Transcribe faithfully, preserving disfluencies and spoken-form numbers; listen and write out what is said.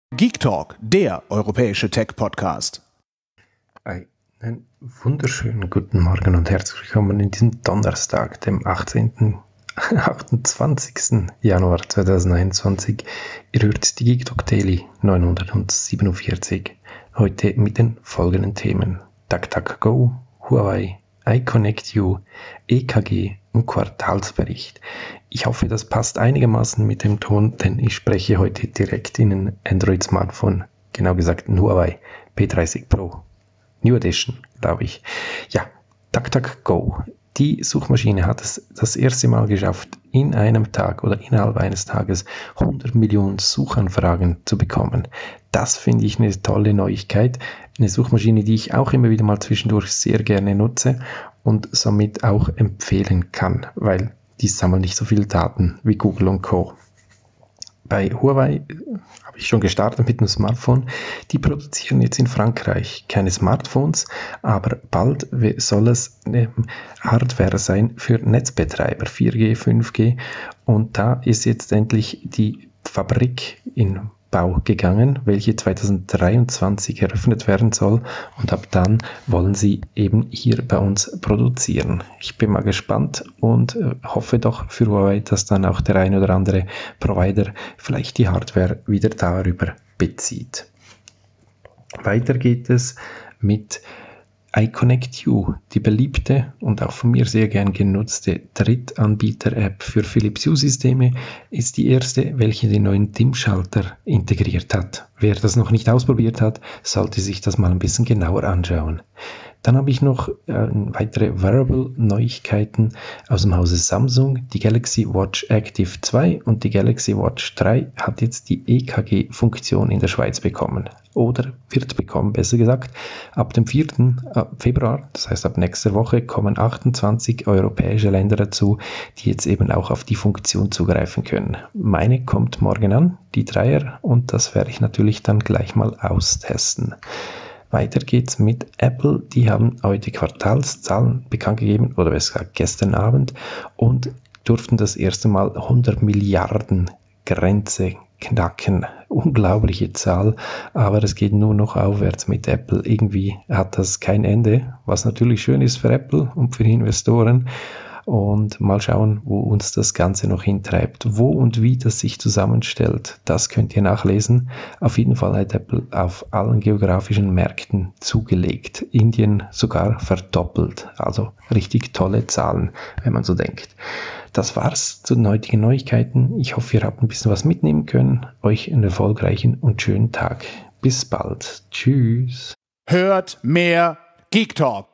Geek Talk, der europäische Tech-Podcast. Einen wunderschönen guten Morgen und herzlich willkommen in diesem Donnerstag, dem achtzehnten achtundzwanzigsten Januar zweitausendeinundzwanzig. Ihr hört die Geek Talk Daily neunhundertsiebenundvierzig. Heute mit den folgenden Themen: DuckDuckGo, Huawei, iConnect-U, E K G und Quartalsbericht. Ich hoffe, das passt einigermaßen mit dem Ton, denn ich spreche heute direkt in ein Android-Smartphone, genau gesagt ein Huawei P dreißig Pro. New Edition, glaube ich. Ja, DuckDuckGo. Die Suchmaschine hat es das erste Mal geschafft, in einem Tag oder innerhalb eines Tages hundert Millionen Suchanfragen zu bekommen. Das finde ich eine tolle Neuigkeit. Eine Suchmaschine, die ich auch immer wieder mal zwischendurch sehr gerne nutze und somit auch empfehlen kann, weil die sammeln nicht so viele Daten wie Google und Co. Bei Huawei habe ich schon gestartet mit dem Smartphone. Die produzieren jetzt in Frankreich keine Smartphones, aber bald soll es eine Hardware sein für Netzbetreiber, vier G, fünf G. Und da ist jetzt endlich die Fabrik in Bau gegangen, welche zweitausenddreiundzwanzig eröffnet werden soll, und ab dann wollen sie eben hier bei uns produzieren. Ich bin mal gespannt und hoffe doch für Huawei, dass dann auch der ein oder andere Provider vielleicht die Hardware wieder darüber bezieht. Weiter geht es mit iConnect-U, die beliebte und auch von mir sehr gern genutzte Drittanbieter-App für Philips Hue-Systeme, ist die erste, welche den neuen Dimmschalter integriert hat. Wer das noch nicht ausprobiert hat, sollte sich das mal ein bisschen genauer anschauen. Dann habe ich noch äh, weitere Wearable-Neuigkeiten aus dem Hause Samsung. Die Galaxy Watch Active zwei und die Galaxy Watch drei hat jetzt die E K G-Funktion in der Schweiz bekommen. Oder wird bekommen, besser gesagt. Ab dem vierten Februar, das heißt ab nächster Woche, kommen achtundzwanzig europäische Länder dazu, die jetzt eben auch auf die Funktion zugreifen können. Meine kommt morgen an, die Dreier, und das werde ich natürlich dann gleich mal austesten. Weiter geht's mit Apple. Die haben heute Quartalszahlen bekannt gegeben, oder besser gesagt gestern Abend, und durften das erste Mal hundert Milliarden Grenze knacken. Unglaubliche Zahl, aber es geht nur noch aufwärts mit Apple. Irgendwie hat das kein Ende, was natürlich schön ist für Apple und für die Investoren. Und mal schauen, wo uns das Ganze noch hintreibt. Wo und wie das sich zusammenstellt, das könnt ihr nachlesen. Auf jeden Fall hat Apple auf allen geografischen Märkten zugelegt. Indien sogar verdoppelt. Also richtig tolle Zahlen, wenn man so denkt. Das war's zu den heutigen Neuigkeiten. Ich hoffe, ihr habt ein bisschen was mitnehmen können. Euch einen erfolgreichen und schönen Tag. Bis bald. Tschüss. Hört mehr Geek Talk.